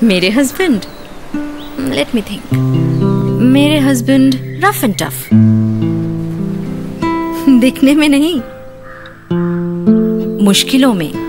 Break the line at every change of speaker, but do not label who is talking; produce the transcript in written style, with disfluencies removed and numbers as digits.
मेरे husband, let me think, मेरे husband rough and tough, दिखने में नहीं, मुश्किलों में